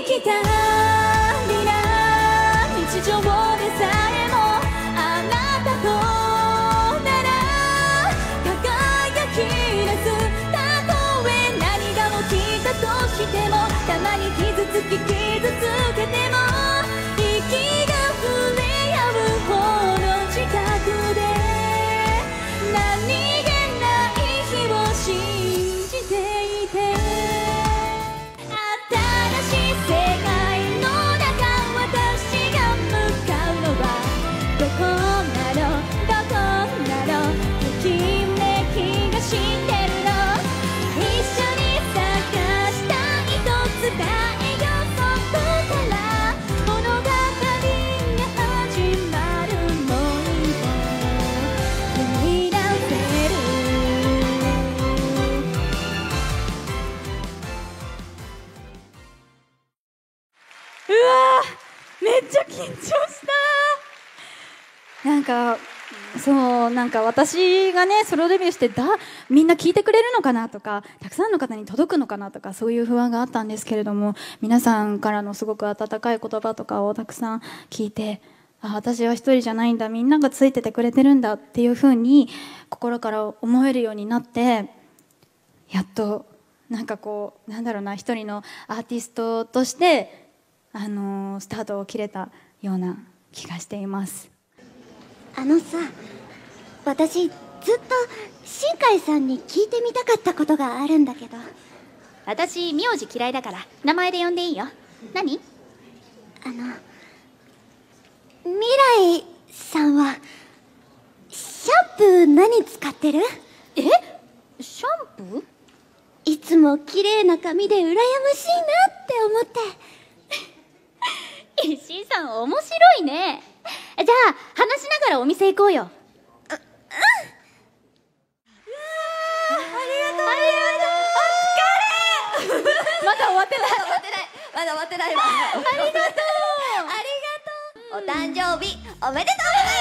きたりな日常でさえもあなたとなら輝き出す。たとえ何が起きたとしても、たまに傷つき傷つけても、息が触れ合うほど近くで、何気ない日を信じていて、新しい世界の中、私が向かうのはどこだろう、どこだろう、ときめきがしてるの。一緒に探したいと伝えよう、そこから物語が始まるのに踏み出せる。うわー、めっちゃ緊張した。なんかそうなんか私がねソロデビューしてみんな聞いてくれるのかなとか、たくさんの方に届くのかなとか、そういう不安があったんですけれども、皆さんからのすごく温かい言葉とかをたくさん聞いて、私は一人じゃないんだ、みんながついててくれてるんだっていう風に心から思えるようになって、やっとなんかこうなんだろうな、一人のアーティストとしてスタートを切れたような気がしています。 さ、私ずっと新海さんに聞いてみたかったことがあるんだけど。 私名字嫌いだから名前で呼んでいいよ。何？ 未来さんはシャンプー何使ってる？ シャンプー？ いつも綺麗な髪で羨ましいなって思って。 石井さん面白いね。じゃあ話しながらお店行こうよ。ありがとう。お疲れ。まだ終わってない。 まだ終わってないわ。 ありがとう。 お誕生日おめでとうございます。 ありがとう。あり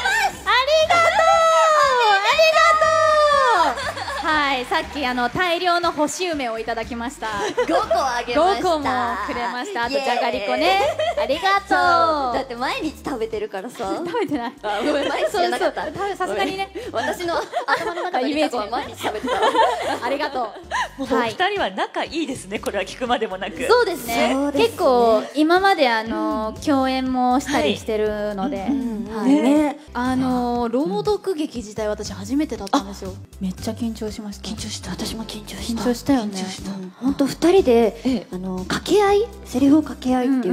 がとう。はい、さっき大量の干し梅をいただきました。 5個あげました。 5個もくれました。あとじゃがりこね。ありがとう。 だって毎日食べてるからさ。 食べてない。 毎日じゃなかった。 さすがにね。 私の頭の中のイメージは毎日食べてた。 ありがとう。 もうお二人は仲いいですね。これは聞くまでもなく。 そうですね。結構今まで共演もしたりしてるので、朗読劇自体私初めてだったんですよ。めっちゃ緊張しました。 緊張した。 私も緊張した。 緊張したよね。 本当2人で掛け合い、セリフを掛け合いっていう、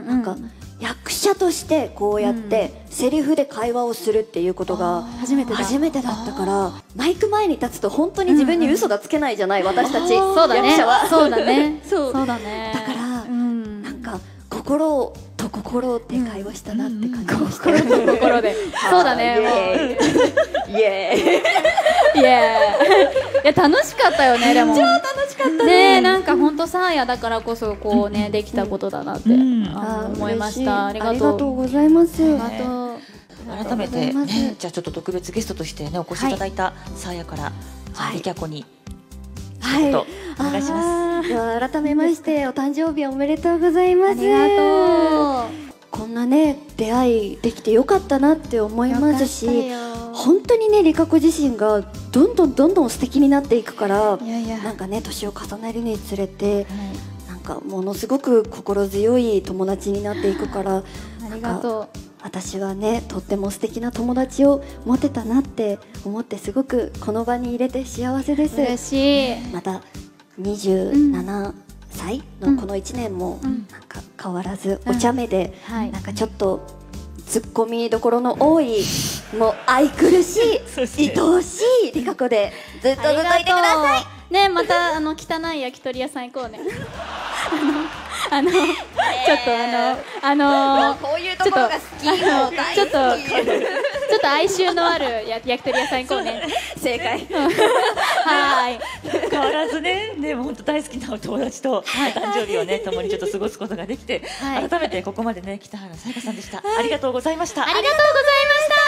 なんか役者としてこうやってセリフで会話をするっていうことが初めてだったから、マイク前に立つと本当に自分に嘘がつけないじゃない、私たちそうだね。 役者は。 そうだね。 そうだね。 だからなんか心と心で会話したなって感じました。 心と心で。そうだね。 イエーイ。 いや楽しかったよね。でも超楽しかったね。なんか本当サーヤだからこそこうねできたことだなって思いました。ありがとうございます。 改めてね、じゃあちょっと特別ゲストとしてねお越しいただいたサーヤからリキャコに一言お願いします。 では改めましてお誕生日おめでとうございます。 ありがとう。 こんなね出会いできてよかったなって思いますし、本当にねリカ子自身がどんどん素敵になっていくから、なんかね年を重ねるにつれて、なんかものすごく心強い友達になっていくから、 ありがとう。 私はねとっても素敵な友達を持てたなって思って、すごくこの場に入れて幸せです。 嬉しい。 また27歳のこの1年もなんか変わらずお茶目で、なんかちょっとツッコミどころの多い、もう愛くるしい愛おしいリカ子でずっといてくださいね。また汚い焼き鳥屋さん行こうね。ちょっとこういうところが好き、もう大好き。 ちょっと哀愁のある焼き鳥屋さん行こうね。 正解。 はい。 変わらずね、もう本当大好きなお友達とお誕生日をね共にちょっと過ごすことができて、改めてここまでね北原さやかさんでした。ありがとうございました。 ありがとうございました。